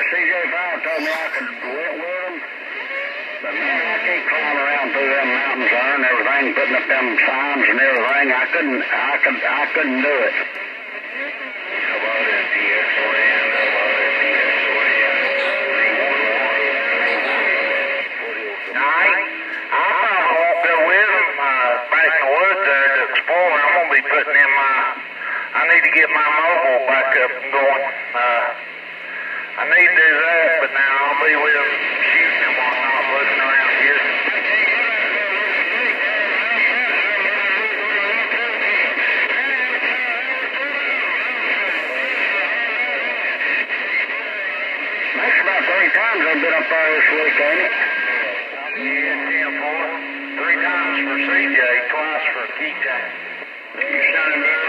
CJ5 told me I could went with them. But man, I can't climb around through them mountains there and everything, putting up them signs and everything. I couldn't do it. I need to get my mobile back up and going. I need to do that, but now I'll be with them shooting and whatnot, looking around here. That's about 3 times I've been up there this week, ain't it? Yeah, 10-4. 3 times for CJ, twice for Keaton. You sounding good.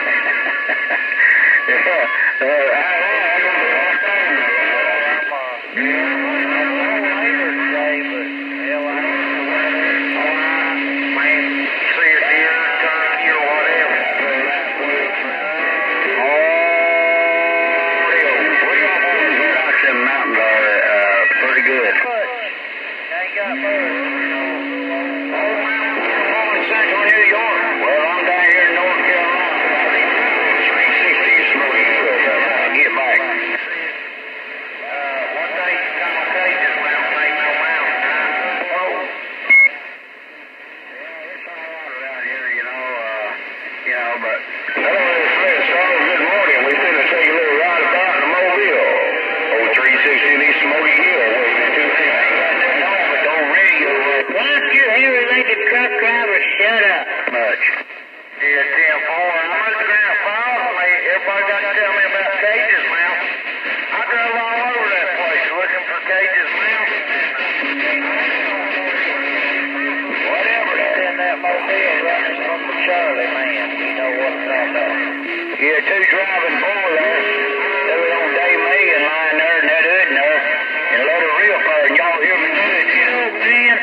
Yeah, 2 driving 4 there. They were on Dave Megan line there and that hood there. And let her rip her. And y'all hear me good, you know, man?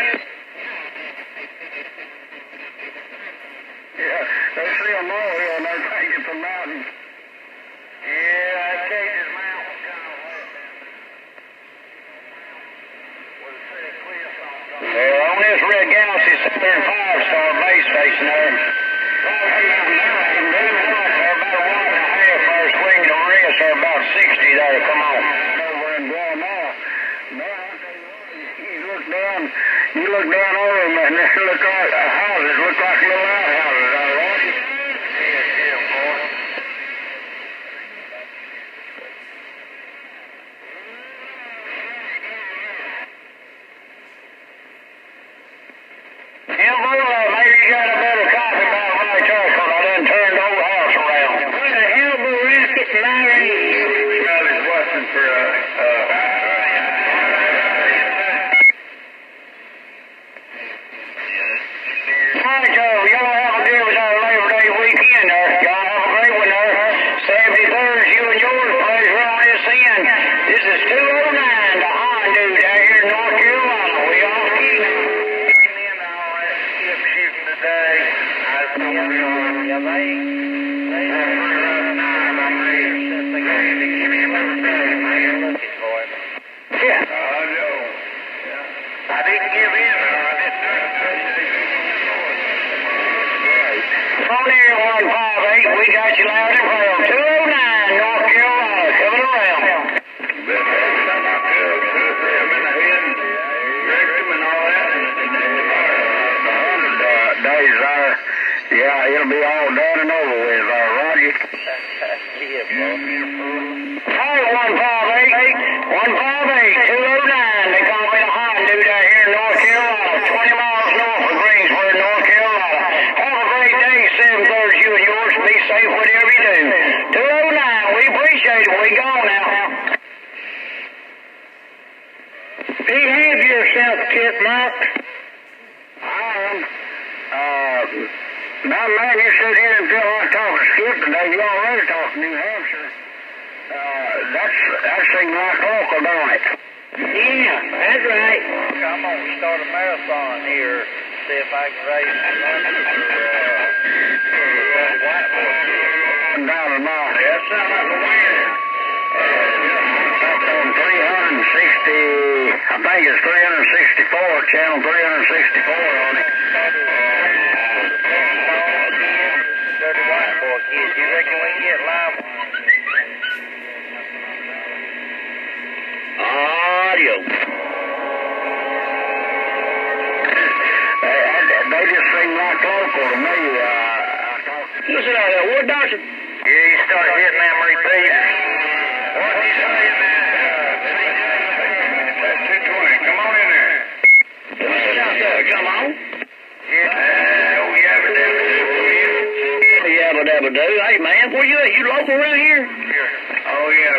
Yeah, they see them all here and they're taking the mountain. Yeah, that Cage's Mountain kind of wet. Well, on this Red Galaxy Southern 5-star base station there. About 60 there, come on. Over in Guatemala. You look down over them and they look like houses, look like little outhouses, all right? Yeah, boy. Yeah, boy, maybe you got a better copy about my truck when I done turned the whole house around. What the hell, boy, racket, Larry? Charlie's watching for All right, Joe, y'all have a good one on Labor Day weekend there. Y'all have a great one there. 73rd, you and yours, please roll this in. This is 209 to Hondo down here in North Carolina. We all key. Today, I don't realize. Yeah, they yeah. I know. I didn't give in. Phone here 158, we got you loud and clear. 209 North Carolina, coming around. Days there. Yeah, it'll be all done and over with, Roger. Hey, 158, 209. They call me the Hondo down here in North Carolina, 20 miles north of Greensboro, North Carolina. Have a great day, 7:30, you and yours. Be safe, whatever you do. 209, we appreciate it. We gone now. Behave yourself, Chipmunk. I am. Now, man, you sit here and feel like talking skip today. You already talked New Hampshire. That seems like local, don't it? Yeah, that's right. I'm going to start a marathon here, see if I can raise some money for white boy. Down the mile. That sounds like a winner. That's on 300. think it's 364, channel 364 on it. Dirty white boy kids, you reckon we can get live? Audio. They just seem like local to me. Listen to that wood doctor. Yeah, you start hitting them repeaters. What did you say in that? That's 220. Come on in there. Sit out there. Come on. Yeah, oh, yabba dabba do for you. Yabba dabba do. Hey, man, where you at? You local around here? Here. Oh, yeah.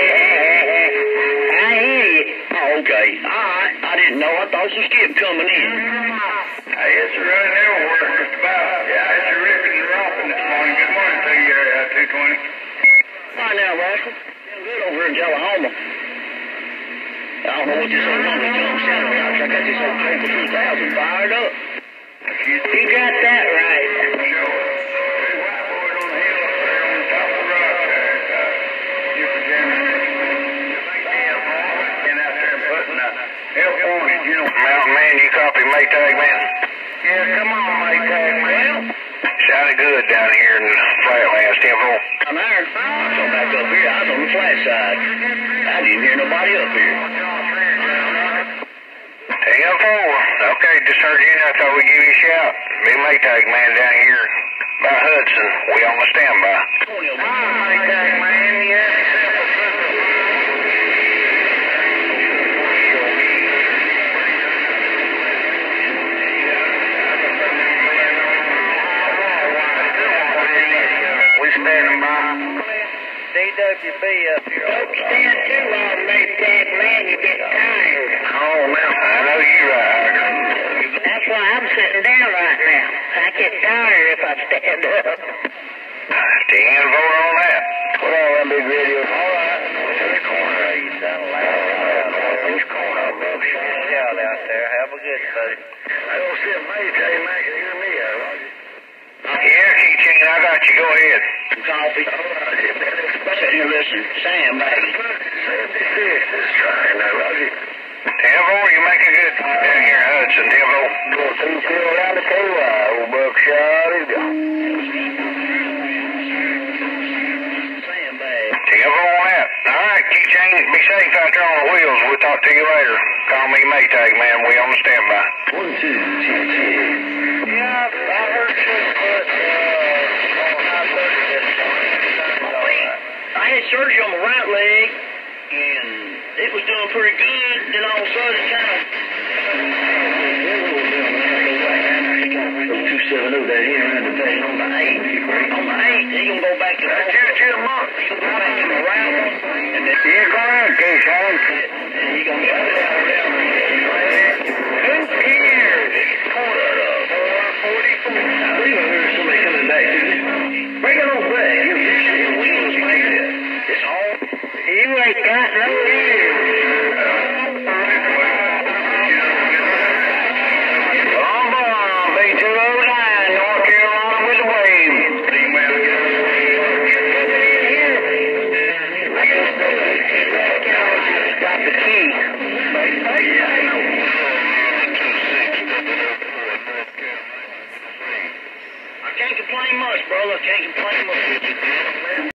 I hear you. Oh, okay. All right. I didn't know. I thought some skip coming in. Hey, it's running everywhere, just about. Yeah, it's ripping and ropping this morning. Good morning to you, 220. Right now, Rascal. Feeling good over in Oklahoma. I don't know what this old number jump sounded like. I got this old Cobra 2000 fired up. You got that right. Sure. Two white boys on the hill up there on the top of the rock there. Different generation. Been out there and putting help on it, you know. Mountain Man, you copy Maytag Man? Yeah, come on, Maytag Man. Sounded good down here in the flatlands, Temple. I'm there. I'm going back up here. I was on the flat side. I didn't hear nobody up here. 10-4. Okay, just heard you. I thought we'd give you a shout. Me Maytag Man down here by Hudson. We on the standby. Maytag Man, you have yourself a we standing by. DWB up here. Don't stand too long, Maytag Man. You get tired. Oh, man, I know you right. That's why I'm sitting down right now. I get tired if I stand up. 10-4 on that. Put on that big radio. All right. This corner, you sound loud. This corner, bro. Shout out there. Have a good day. I don't see a Maytag Man can hear me, Yeah, Keychain, I got you. Go ahead. Coffee. Sitting here listening. Sam, baby. 76 is trying that, Roger. 10-4, you make a good down here in Hudson, 10-4. Go through field around the KY. Old buckshot is gone. Sam, baby. 10-4 on that. All right, Keychain, be safe out there on the wheels. We'll talk to you later. Call me Maytag Man. We on the standby. 1, 2, 10, 10. Yeah, I heard you put I had surgery on my right leg, and it was doing pretty good. Then all of a sudden, it kind of 270 that here around the day on the 8. On the 8, he gonna go back to the month. He gonna go back to the round one, and then go ahead, Keychain. and he gonna go down. Who cares? He's caught at 444. I believe I heard somebody coming back to me. Bring it on back. Your wheels made it. It's all. You ain't got no ears. Come on, B209, North Carolina with the wave. Got the key. I can't complain much, brother. I can't complain much.